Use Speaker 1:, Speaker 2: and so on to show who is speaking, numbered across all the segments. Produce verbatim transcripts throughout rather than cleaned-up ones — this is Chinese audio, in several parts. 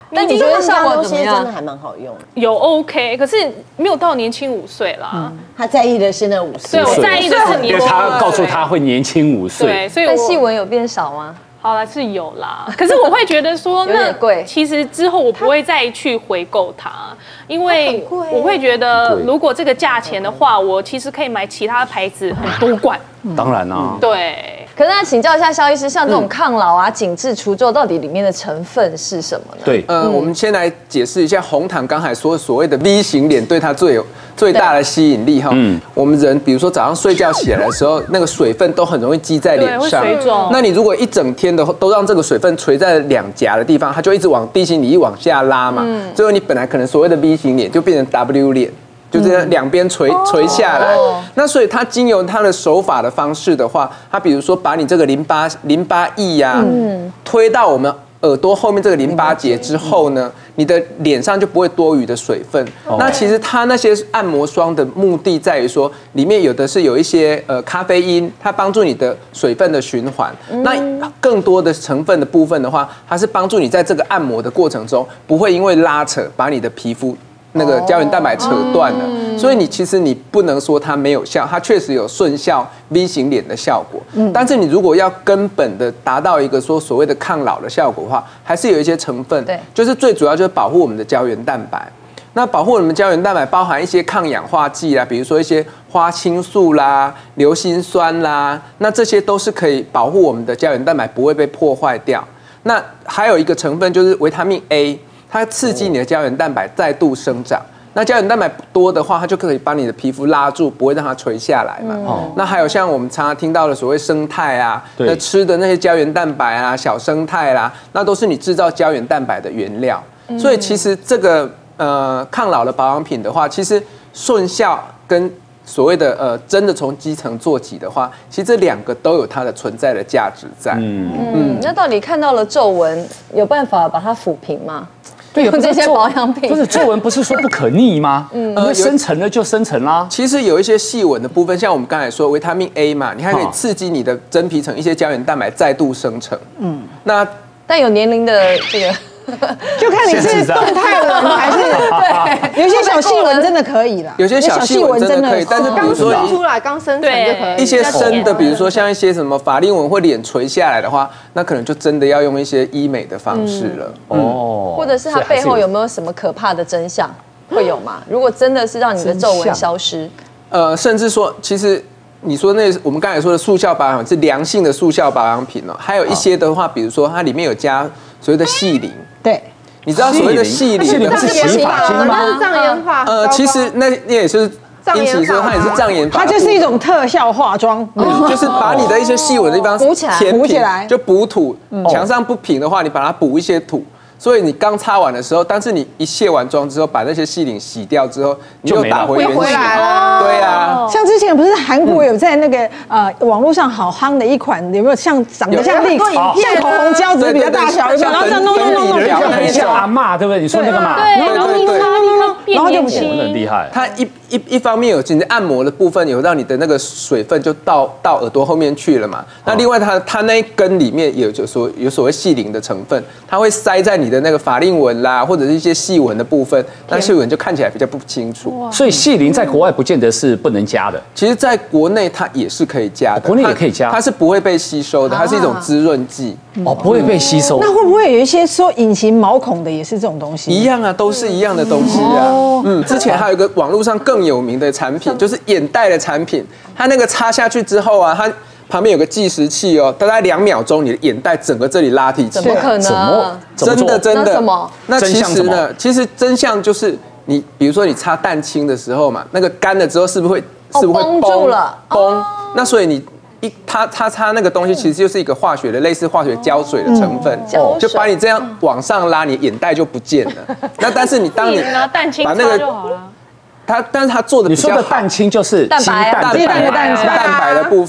Speaker 1: 那你觉得效果怎么样？真的还蛮好用，
Speaker 2: 有 OK， 可是没有到年轻五岁啦。嗯、
Speaker 1: 他在意的是那五岁，
Speaker 2: 对我在意的是年轻，
Speaker 3: 因为他告诉他会年轻五岁，
Speaker 2: 对，所以
Speaker 4: 但细纹有变少吗？
Speaker 2: 好了，是有啦，可是我会觉得说，那其实之后我不会再去回购它，因为我会觉得，如果这个价钱的话，我其实可以买其他牌子很多罐。
Speaker 3: 当然啦，
Speaker 2: 对。
Speaker 4: 可是那请教一下肖医师，像这种抗老啊、紧致除皱，到底里面的成分是什么呢？
Speaker 3: 对，
Speaker 5: 呃，我们先来解释一下红糖刚才说所谓的 V 型脸对它最有最大的吸引力哈。嗯，我们人比如说早上睡觉起来的时候，那个水分都很容易积在脸上，
Speaker 2: 水肿。那
Speaker 5: 你如果一整天的都让这个水分垂在两颊的地方，它就一直往地心引力往下拉嘛，嗯、最后你本来可能所谓的 V 型脸就变成 W 脸。就这样两边垂垂下来，那所以它经由它的手法的方式的话，它比如说把你这个淋巴淋巴液呀，推到我们耳朵后面这个淋巴结之后呢，你的脸上就不会多余的水分。那其实它那些按摩霜的目的在于说，里面有的是有一些呃咖啡因，它帮助你的水分的循环。那更多的成分的部分的话，它是帮助你在这个按摩的过程中，不会因为拉扯把你的皮肤那个胶原蛋白扯断了，嗯、所以你其实你不能说它没有效，它确实有顺效 V 型脸的效果。嗯、但是你如果要根本的达到一个说所谓的抗老的效果的话，还是有一些成分，对，就是最主要就是保护我们的胶原蛋白。那保护我们的胶原蛋白包含一些抗氧化剂啦，比如说一些花青素啦、硫辛酸啦，那这些都是可以保护我们的胶原蛋白不会被破坏掉。那还有一个成分就是维他命 A。它刺激你的胶原蛋白再度生长，那胶原蛋白多的话，它就可以把你的皮肤拉住，不会让它垂下来嘛。嗯、那还有像我们常常听到的所谓生态啊，那吃的那些胶原蛋白啊、小生态啦，那都是你制造胶原蛋白的原料。嗯、所以其实这个呃抗老的保养品的话，其实顺效跟所谓的呃真的从基层做起的话，其实这两个都有它的存在的价值在。嗯
Speaker 4: 嗯，那到底看到了皱纹，有办法把它抚平吗？
Speaker 3: 对，
Speaker 4: 用这些保养品，
Speaker 3: 不是皱纹不是说不可逆吗？嗯，因为生成了就生成啦。
Speaker 5: 其实有一些细纹的部分，像我们刚才说维他命 A 嘛，你还可以刺激你的真皮层一些胶原蛋白再度生成。嗯，那
Speaker 4: 但有年龄的这个。
Speaker 6: 就看你是动态纹还是对，有些小细纹真的可以啦，
Speaker 5: 有些小细纹真的可以，但是比如说
Speaker 6: 刚出来刚生成就可以，
Speaker 5: 一些深的，比如说像一些什么法令纹或脸垂下来的话，那可能就真的要用一些医美的方式了。哦，
Speaker 4: 或者是它背后有没有什么可怕的真相？会有吗？如果真的是让你的皱纹消失，
Speaker 5: 呃，甚至说其实。你说那我们刚才说的速效保养是良性的速效保养品哦，还有一些的话，比如说它里面有加所谓的细磷。
Speaker 6: 对，
Speaker 5: 你知道所谓的细磷
Speaker 3: 不是洗发精吗？
Speaker 6: 是障眼法。
Speaker 5: 呃，其实那那也是，因此说它也是障眼法。
Speaker 6: 它就是一种特效化妆，
Speaker 5: 就是把你的一些细纹的地方
Speaker 4: 补起来，
Speaker 5: 补起来就补土。墙上不平的话，你把它补一些土。所以你刚擦完的时候，但是你一卸完妆之后，把那些细鳞洗掉之后，你又打回原形。
Speaker 6: 回来了。
Speaker 5: 对啊，
Speaker 6: 像之前不是韩国有在那个呃网络上好夯的一款，有没有像长得像立像口红胶，只是比较大小，有没有？然后这样弄弄弄弄，
Speaker 3: 很像阿嬷，对不对？你说那个嘛？
Speaker 2: 对，然后你擦，你看变年轻，
Speaker 3: 很厉害。
Speaker 5: 它一一一方面有你的按摩的部分，有让你的那个水分就到到耳朵后面去了嘛。那另外它它那一根里面有就说有所谓细鳞的成分，它会塞在你的那个法令纹啦，或者是一些细纹的部分，那细纹就看起来比较不清楚。
Speaker 3: 所以细鳞在国外不见得是不能加的，
Speaker 5: 其实在国内它也是可以加的，
Speaker 3: 国内也可以加，
Speaker 5: 它是不会被吸收的，它是一种滋润剂。
Speaker 3: 哦，不会被吸收。
Speaker 6: 那会不会有一些说隐形毛孔的也是这种东西？
Speaker 5: 一样啊，都是一样的东西啊。嗯，之前还有一个网络上更有名的产品，就是眼袋的产品，它那个插下去之后啊，它旁边有个计时器哦，大概两秒钟，你的眼袋整个这里拉提起来。
Speaker 4: 怎么可能？
Speaker 5: 真的真的。
Speaker 4: 那什么？
Speaker 5: 那其实呢，其实真相就是你，比如说你擦蛋清的时候嘛，那个干了之后是不是会是不是会
Speaker 4: 绷住了？
Speaker 5: 绷。那所以你。一它它它那个东西其实就是一个化学的类似化学胶水的成分，嗯、就把你这样往上拉，你眼袋就不见了。那但是你当你把那个它，但是它做的比较好，
Speaker 3: 你说的蛋清就是
Speaker 4: 蛋白
Speaker 5: 蛋白蛋白的部分，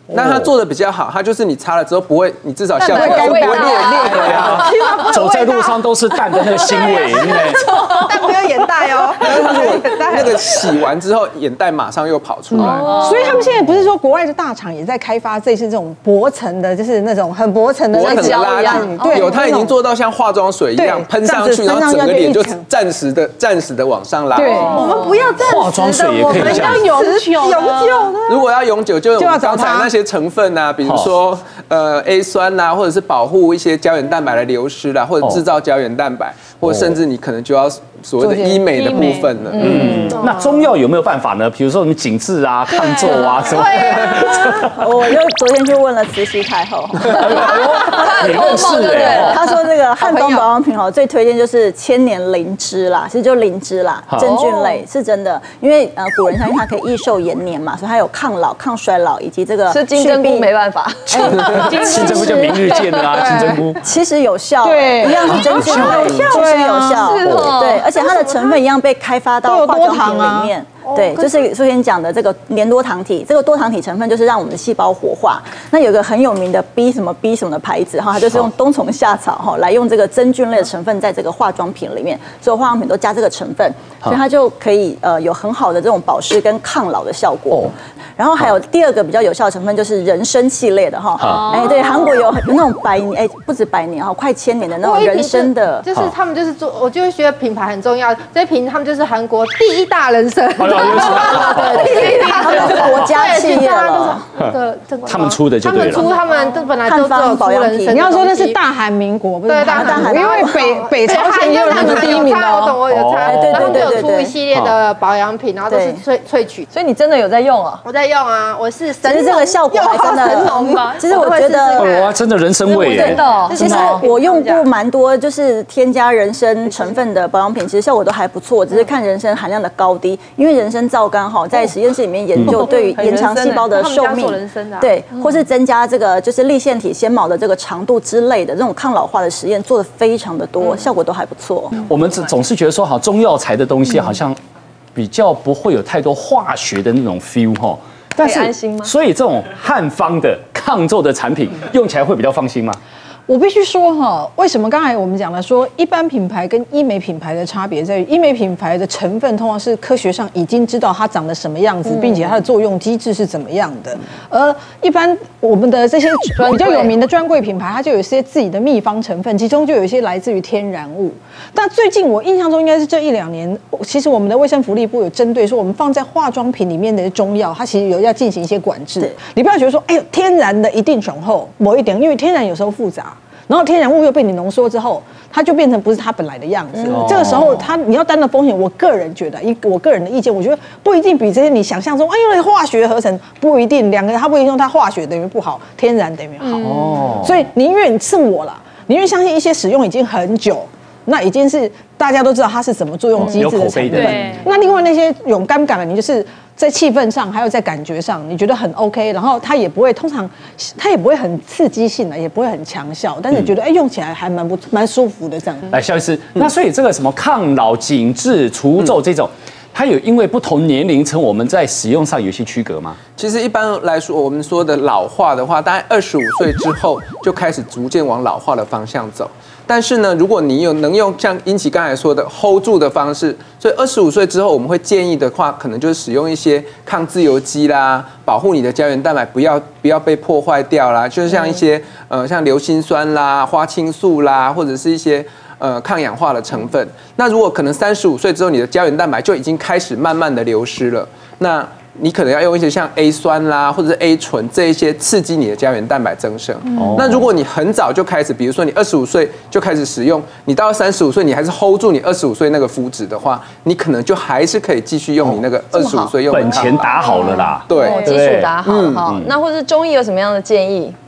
Speaker 5: 那它做的比较好，它就是你擦了之后不会，你至少下巴不会裂裂的呀。
Speaker 3: 走在路上都是蛋的那个腥味，因为
Speaker 6: 但没有眼袋哦。
Speaker 5: 它如果那个洗完之后，眼袋马上又跑出来。
Speaker 6: 所以他们现在不是说国外的大厂也在开发这次这种薄层的，就是那种很薄层的
Speaker 5: 薄层的拉
Speaker 6: 筋，
Speaker 5: 对，有它已经做到像化妆水一样喷上去，然后整个脸就暂时的暂时的往上拉。
Speaker 6: 对，我们不要暂时的，
Speaker 3: 化妆水也可以这样。
Speaker 6: 永久永久的。
Speaker 5: 如果要永久，就用刚才那些成分啊，比如说呃 A 酸呐，或者是保护一些胶原蛋白的流失啦，或者制造胶原蛋白，或者甚至你可能就要所谓的医美的部分了。
Speaker 3: 嗯，那中药有没有办法呢？比如说什么紧致啊、抗皱啊什么？
Speaker 7: 我就昨天就问了慈禧太后，
Speaker 3: 你认识哎？
Speaker 7: 他说这个汉方保养品哦，最推荐就是千年灵芝啦，其实就灵芝啦，真菌类是真的，因为呃古人相信它可以益寿延年嘛，所以它有抗老、抗衰老以及这个
Speaker 4: 吃金针菇没办法，
Speaker 3: 金针菇就明日见了啊，金针菇
Speaker 7: 其实有效，
Speaker 6: 对，
Speaker 7: 一样是真菌类，其实有效，对，而且它的成分一样被开发到化妆品里面。对，就是昨天讲的这个连多糖体，这个多糖体成分就是让我们的细胞活化。那有个很有名的 B 什么 B 什么的牌子哈，它就是用冬虫夏草哈来用这个真菌类的成分在这个化妆品里面，所有化妆品都加这个成分，所以它就可以呃有很好的这种保湿跟抗老的效果。然后还有第二个比较有效的成分就是人参系列的哈，哎对，韩国有有那种百年哎不止百年哈，快千年的那种人参的，
Speaker 8: 就是他们就是做，我就会觉得品牌很重要，这瓶他们就是韩国第一大人参。
Speaker 7: 对，他们是国家企业了，
Speaker 3: 他们出的就对了。
Speaker 8: 他们出，他们都本来就只有出人参。
Speaker 6: 你要说那是大韩民国，不是
Speaker 8: 大韩，
Speaker 6: 因为北北朝鲜也有他们第一名的。
Speaker 8: 我懂，我有猜。
Speaker 7: 对对对对
Speaker 8: 对，出一系列的保养品，然后都是萃萃取。
Speaker 4: 所以你真的有在用啊？
Speaker 8: 我在用啊，我是
Speaker 7: 其实这个效果还真的很浓吗？其实我觉得
Speaker 3: 哇，真的人参味耶！
Speaker 7: 真的，其实我用过蛮多，就是添加人参成分的保养品，其实效果都还不错，只是看人参含量的高低。因为人参皂苷哈，在实验室里面研究对于延长细胞的寿命，对，或是增加这个就是粒线体纤毛的这个长度之类的这种抗老化的实验做的非常的多，效果都还不错。
Speaker 3: 我们总总是觉得说，好中药材的东西好像比较不会有太多化学的那种 feel 哈。但是，所以这种汉方的抗皱的产品用起来会比较放心吗？
Speaker 6: 我必须说哈，为什么刚才我们讲了说，一般品牌跟医美品牌的差别在于，医美品牌的成分通常是科学上已经知道它长得什么样子，并且它的作用机制是怎么样的。而一般我们的这些比较有名的专柜品牌，它就有一些自己的秘方成分，其中就有一些来自于天然物。但最近我印象中应该是这一两年，其实我们的卫生福利部有针对说，我们放在化妆品里面的中药，它其实有要进行一些管制。你不要觉得说，哎呦，天然的一定雄厚，某一点，因为天然有时候复杂。然后天然物又被你浓缩之后，它就变成不是它本来的样子了。这个时候，它你要担的风险，我个人觉得，以我个人的意见，我觉得不一定比这些你想象中，哎呦，化学合成不一定，两个它不一定用它化学等于不好，天然等于好。哦，所以宁愿是我啦，宁愿相信一些使用已经很久，那已经是大家都知道它是什么作用机制的成分。那另外那些勇敢感的，你就是在气氛上还有在感觉上，你觉得很 OK， 然后它也不会，通常它也不会很刺激性的，也不会很强效，但是觉得哎、嗯、用起来还蛮不蛮舒服的这样。
Speaker 3: 来，肖医师，那所以这个什么抗老、紧致、除皱这种。嗯，它有因为不同年龄层，我们在使用上有些区隔吗？
Speaker 5: 其实一般来说，我们说的老化的话，大概二十五岁之后就开始逐渐往老化的方向走。但是呢，如果你有能用像英琦刚才说的 hold 住的方式，所以二十五岁之后，我们会建议的话，可能就是使用一些抗自由基啦，保护你的胶原蛋白不要不要被破坏掉啦，就是像一些呃像硫辛酸啦、花青素啦，或者是一些。呃，抗氧化的成分。那如果可能三十五岁之后，你的胶原蛋白就已经开始慢慢的流失了，那你可能要用一些像 A 酸啦，或者是 A 醇这一些刺激你的胶原蛋白增生。嗯、那如果你很早就开始，比如说你二十五岁就开始使用，你到三十五岁你还是 hold 住你二十五岁那个肤质的话，你可能就还是可以继续用你那个二十五岁用的。
Speaker 3: 本钱打好了啦，
Speaker 5: 对，
Speaker 4: 基础打好哈。那或者中医有什么样的建议？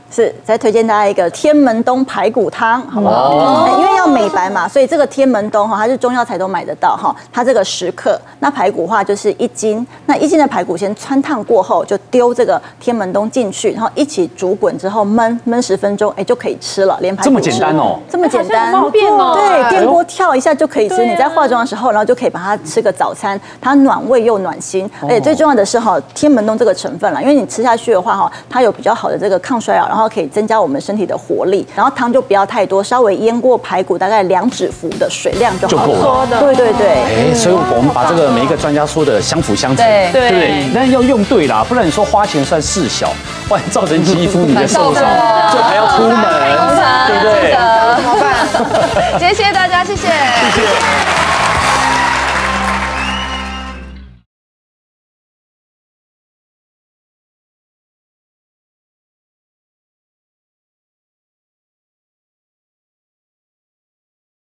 Speaker 7: 是，再推荐大家一个天门冬排骨汤，好不好？哦、因为要美白嘛，所以这个天门冬哈，它是中药材都买得到哈。它这个十克，那排骨话就是一斤，那一斤的排骨先汆烫过后，就丢这个天门冬进去，然后一起煮滚之后焖焖十分钟，哎就可以吃了，连排骨
Speaker 3: 这么简单哦，
Speaker 7: 这么简单，
Speaker 2: 方便哦。
Speaker 7: 对，电锅跳一下就可以吃。你在化妆的时候，然后就可以把它吃个早餐，它暖胃又暖心，而且最重要的是哈，天门冬这个成分啦，因为你吃下去的话哈，它有比较好的这个抗衰老，然后可以增加我们身体的活力，然后汤就不要太多，稍微腌过排骨大概两指幅的水量就好了。对对对，
Speaker 3: 哎，所以我们把这个每一个专家说的相辅相成，
Speaker 4: 对
Speaker 3: 对不对？但要用对啦，不然你说花钱算事小，不然造成肌肤你的受伤，就还要出门，对不对？
Speaker 4: 怎么办？今天谢谢大家，谢谢，
Speaker 3: 谢谢。